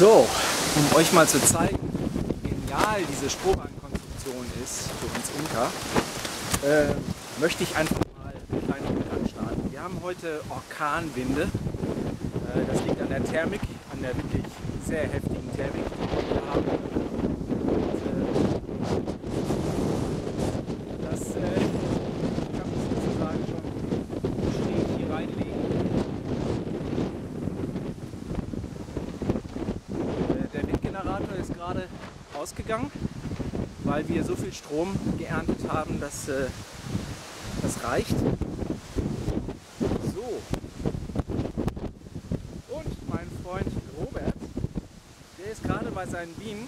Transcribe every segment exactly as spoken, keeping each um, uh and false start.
So, um euch mal zu zeigen, wie genial diese Strohballenkonstruktion ist für uns Imker, äh, möchte ich einfach mal einen kleinen Umgang starten. Wir haben heute Orkanwinde. Äh, das liegt an der Thermik, an der wirklich sehr heftigen Thermik, die wir hier haben. Und, äh, das äh, kann man sozusagen schon schräg hier reinlegen. Der Windgenerator ist gerade ausgegangen, weil wir so viel Strom geerntet haben, dass äh, das reicht. So. Und mein Freund Robert, der ist gerade bei seinen Bienen.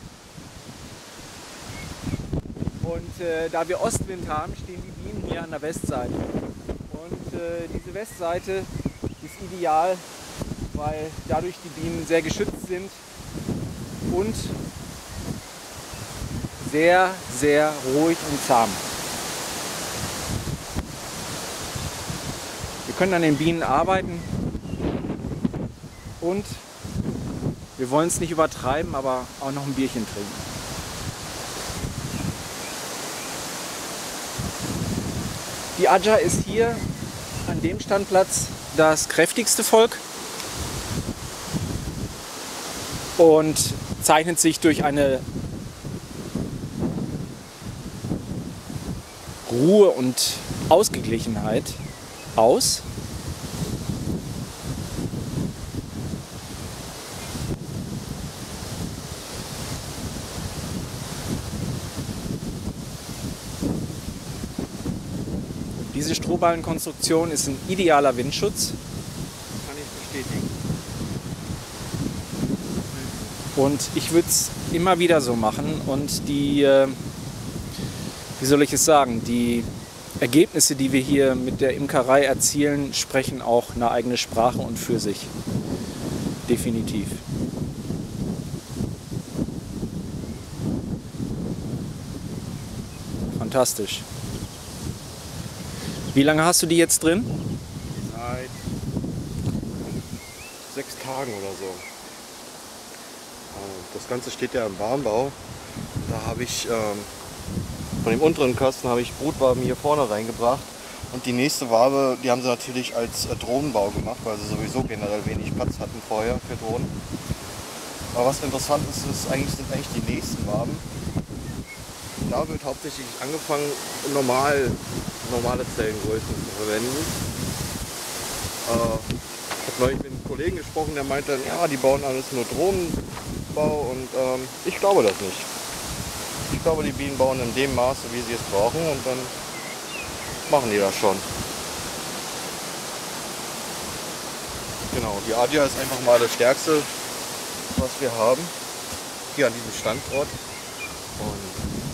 Und äh, da wir Ostwind haben, stehen die Bienen hier an der Westseite. Und äh, diese Westseite ist ideal, weil dadurch die Bienen sehr geschützt sind und sehr, sehr ruhig und zahm. Wir können an den Bienen arbeiten und wir wollen es nicht übertreiben, aber auch noch ein Bierchen trinken. Die Adja ist hier an dem Standplatz das kräftigste Volk und zeichnet sich durch eine Ruhe und Ausgeglichenheit aus. Diese Strohballenkonstruktion ist ein idealer Windschutz. Kann ich bestätigen. Und ich würde es immer wieder so machen und die, äh, wie soll ich es sagen, die Ergebnisse, die wir hier mit der Imkerei erzielen, sprechen auch eine eigene Sprache und für sich. Definitiv. Fantastisch. Wie lange hast du die jetzt drin? Seit sechs Tagen oder so. Das Ganze steht ja im Warmbau. Da habe ich ähm, von dem unteren Kasten habe ich Brutwaben hier vorne reingebracht. Und die nächste Wabe, die haben sie natürlich als äh, Drohnenbau gemacht, weil sie sowieso generell wenig Platz hatten vorher für Drohnen. Aber was interessant ist, ist eigentlich, sind eigentlich die nächsten Waben. Da wird hauptsächlich angefangen, normal, normale Zellengrößen zu verwenden. Äh, ich habe neulich mit einem Kollegen gesprochen, der meinte, ja, die bauen alles nur Drohnenbau und ähm, ich glaube das nicht. Ich glaube, die Bienen bauen in dem Maße, wie sie es brauchen und dann machen die das schon. Genau, die Adja ist einfach mal das Stärkste, was wir haben, hier an diesem Standort. Und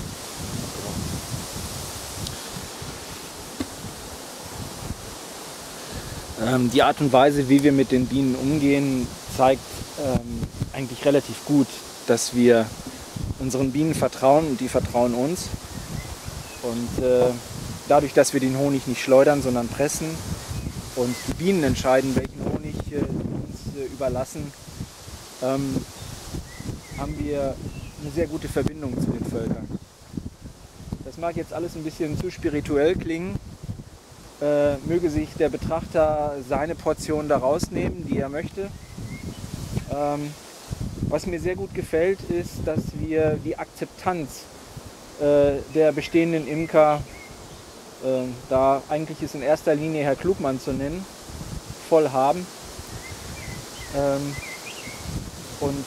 Ähm, die Art und Weise, wie wir mit den Bienen umgehen, zeigt ähm, eigentlich relativ gut, dass wir unseren Bienen vertrauen und die vertrauen uns. Und äh, dadurch, dass wir den Honig nicht schleudern, sondern pressen und die Bienen entscheiden, welchen Honig äh, uns äh, überlassen, ähm, haben wir eine sehr gute Verbindung zu den Völkern. Das mag jetzt alles ein bisschen zu spirituell klingen. Äh, möge sich der Betrachter seine Portion da rausnehmen, die er möchte. Ähm, was mir sehr gut gefällt, ist, dass wir die Akzeptanz äh, der bestehenden Imker, äh, da eigentlich ist in erster Linie Herr Klugmann zu nennen, voll haben. Ähm, und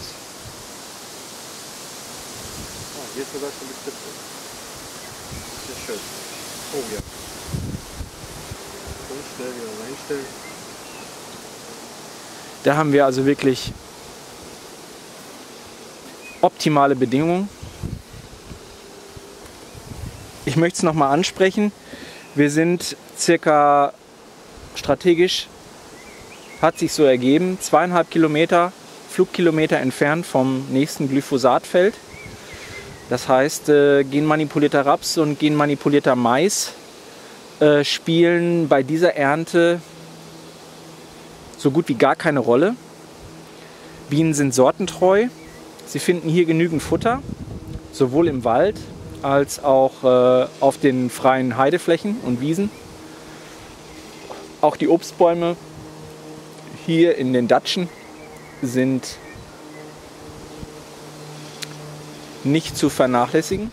ah, hier ist sogar schon die Spitze. Das ist schön. Oh ja. Schnell wieder reinstellen. Da haben wir also wirklich optimale Bedingungen. Ich möchte es nochmal ansprechen. Wir sind circa strategisch, hat sich so ergeben, zweieinhalb Kilometer Flugkilometer entfernt vom nächsten Glyphosatfeld. Das heißt, äh, genmanipulierter Raps und genmanipulierter Mais spielen bei dieser Ernte so gut wie gar keine Rolle. Bienen sind sortentreu. Sie finden hier genügend Futter, sowohl im Wald als auch äh, auf den freien Heideflächen und Wiesen. Auch die Obstbäume hier in den Datschen sind nicht zu vernachlässigen.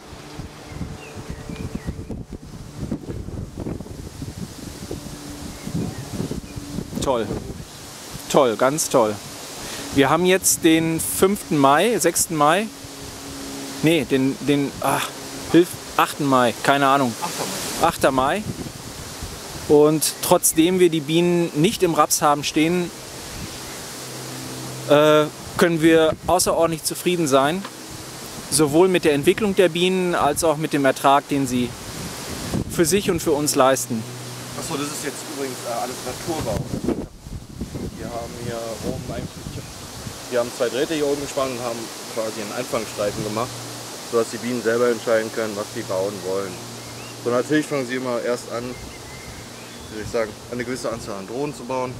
Toll, toll, ganz toll. Wir haben jetzt den fünften Mai, sechsten Mai, nee, den, den ach, hilf, achten Mai, keine Ahnung, achter Mai. Und trotzdem wir die Bienen nicht im Raps haben stehen, äh, können wir außerordentlich zufrieden sein. Sowohl mit der Entwicklung der Bienen als auch mit dem Ertrag, den sie für sich und für uns leisten. Achso, das ist jetzt übrigens äh, alles Naturbau. Wir haben hier oben eigentlich, wir haben zwei Drähte hier oben gespannt und haben quasi einen Einfangstreifen gemacht, sodass die Bienen selber entscheiden können, was sie bauen wollen. So, natürlich fangen sie immer erst an, wie soll ich sagen, eine gewisse Anzahl an Drohnen zu bauen,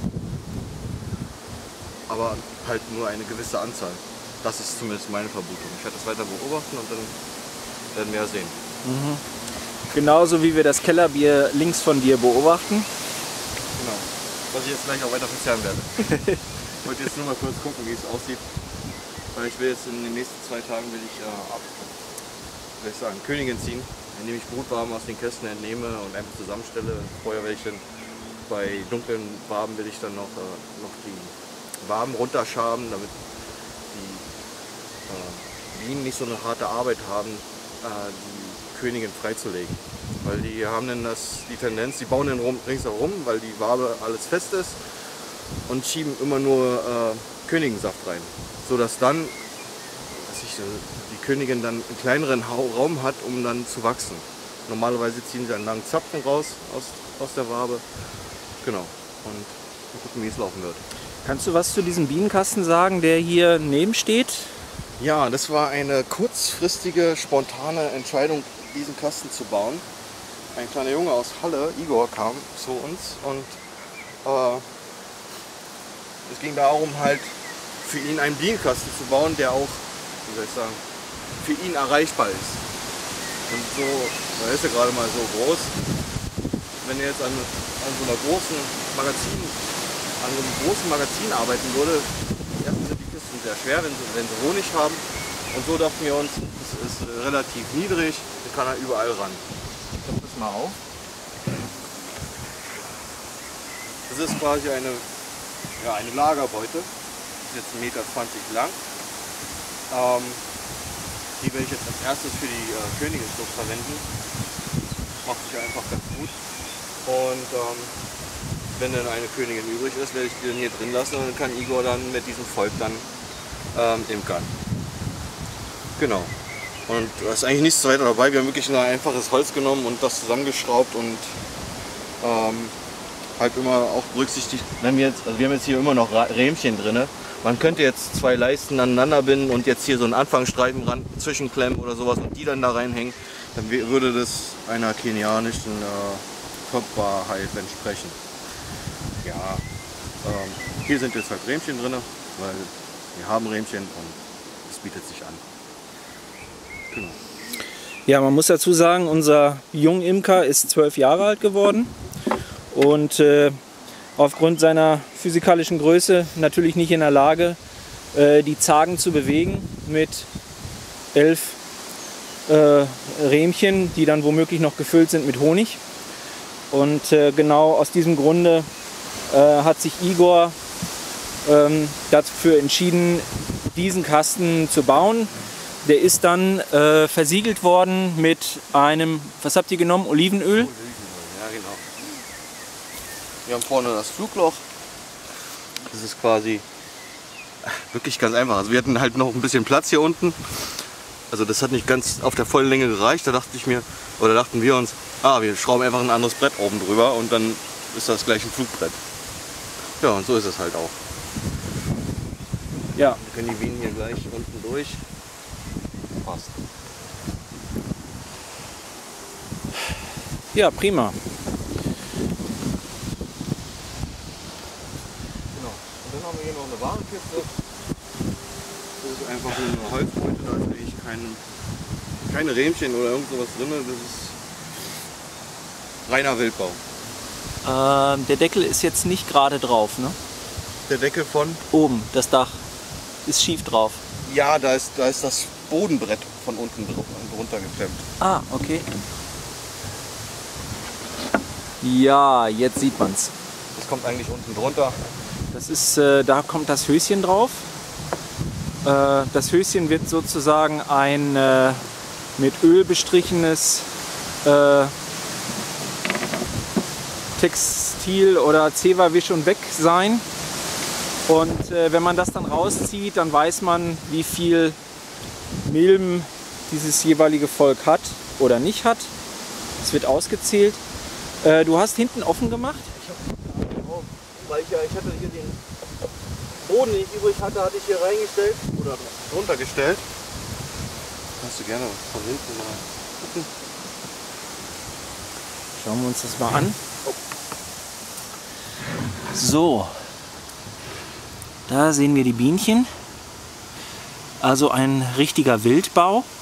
aber halt nur eine gewisse Anzahl. Das ist zumindest meine Vermutung. Ich werde das weiter beobachten und dann werden wir ja sehen. Mhm. Genauso wie wir das Kellerbier links von dir beobachten. Genau. Was ich jetzt gleich auch weiter verzerren werde. Ich wollte jetzt nur mal kurz gucken, wie es aussieht. Weil ich will jetzt in den nächsten zwei Tagen will ich äh, ab, wie soll ich sagen, Königin ziehen, indem ich Brutwaben aus den Kästen entnehme und einfach zusammenstelle. Vorher werde ich dann bei dunklen Waben will ich dann noch, äh, noch die Waben runterschaben, damit die äh, Bienen nicht so eine harte Arbeit haben, äh, die Königin freizulegen. Weil die haben dann das, die Tendenz, die bauen dann rum, ringsherum, weil die Wabe alles fest ist und schieben immer nur äh, Königensaft rein. So dass dann dass ich, die Königin dann einen kleineren Raum hat, um dann zu wachsen. Normalerweise ziehen sie einen langen Zapfen raus aus, aus der Wabe. Genau. Und mal gucken, wie es laufen wird. Kannst du was zu diesem Bienenkasten sagen, der hier neben steht? Ja, das war eine kurzfristige, spontane Entscheidung, diesen Kasten zu bauen. Ein kleiner Junge aus Halle, Igor, kam zu uns und äh, es ging darum, halt für ihn einen Bienenkasten zu bauen, der auch, wie soll ich sagen, für ihn erreichbar ist. Und so, da ist er gerade mal so groß. Wenn er jetzt an, an so einer großen Magazin an so einem großen Magazin arbeiten würde, erstens sind die Kisten sehr schwer, wenn sie, wenn sie Honig haben. Und so dachten wir uns, es ist relativ niedrig, da kann er überall ran. Ich klappe das mal auf. Das ist quasi eine, ja, eine Lagerbeute. Das ist jetzt ein Meter zwanzig lang. Ähm, die werde ich jetzt als erstes für die äh, Königinszucht verwenden. Das macht sich einfach ganz gut. Und ähm, wenn dann eine Königin übrig ist, werde ich die dann hier drin lassen und dann kann Igor dann mit diesem Volk dann ähm, imkern. Genau. Und da ist eigentlich nichts weiter dabei. Wir haben wirklich nur ein einfaches Holz genommen und das zusammengeschraubt und ähm, halt immer auch berücksichtigt. Wenn wir jetzt, also wir haben jetzt hier immer noch Rähmchen drin. Man könnte jetzt zwei Leisten aneinander binden und jetzt hier so einen Anfangsstreifen ran zwischenklemmen oder sowas und die dann da reinhängen. Dann würde das einer kenianischen äh, Kopfbarkeit entsprechen. Ja, ähm, hier sind jetzt halt Rähmchen drin, weil wir haben Rähmchen und es bietet sich an. Genau. Ja, man muss dazu sagen, unser Jungimker ist zwölf Jahre alt geworden und äh, aufgrund seiner physikalischen Größe natürlich nicht in der Lage, äh, die Zagen zu bewegen mit elf äh, Rähmchen, die dann womöglich noch gefüllt sind mit Honig. Und äh, genau aus diesem Grunde äh, hat sich Igor ähm, dafür entschieden, diesen Kasten zu bauen. Der ist dann äh, versiegelt worden mit einem, was habt ihr genommen, Olivenöl? Olivenöl, ja genau. Wir haben vorne das Flugloch. Das ist quasi wirklich ganz einfach. Also wir hatten halt noch ein bisschen Platz hier unten. Also das hat nicht ganz auf der vollen Länge gereicht. Da dachte ich mir, oder dachten wir uns, ah, wir schrauben einfach ein anderes Brett oben drüber und dann ist das gleich ein Flugbrett. Ja, und so ist es halt auch. Ja. Wir können die Bienen hier gleich unten durch. Passt. Ja, prima. Genau. Und dann haben wir hier noch eine Warenkiste. ist einfach eine Holzbeute, da ist eigentlich kein, keine Rähmchen oder irgend sowas drin. Das ist reiner Wildbau. Ähm, der Deckel ist jetzt nicht gerade drauf, ne? Der Deckel von? Oben, das Dach ist schief drauf. Ja, da ist, da ist das Bodenbrett von unten drunter geklemmt. Ah, okay. Ja, jetzt sieht man's. Das kommt eigentlich unten drunter. Das ist, äh, da kommt das Höschen drauf. Äh, das Höschen wird sozusagen ein äh, mit Öl bestrichenes äh, Textil oder Zewa Wisch und Weg sein. Und äh, wenn man das dann rauszieht, dann weiß man, wie viel Milben dieses jeweilige Volk hat oder nicht hat. Es wird ausgezählt. Äh, du hast hinten offen gemacht? Ich hab, weil ich, ja, ich hatte hier den Boden, den ich übrig hatte, hatte ich hier reingestellt oder drunter gestellt. Kannst du gerne von hinten mal gucken. Schauen wir uns das mal an. So, da sehen wir die Bienchen. Also ein richtiger Wildbau.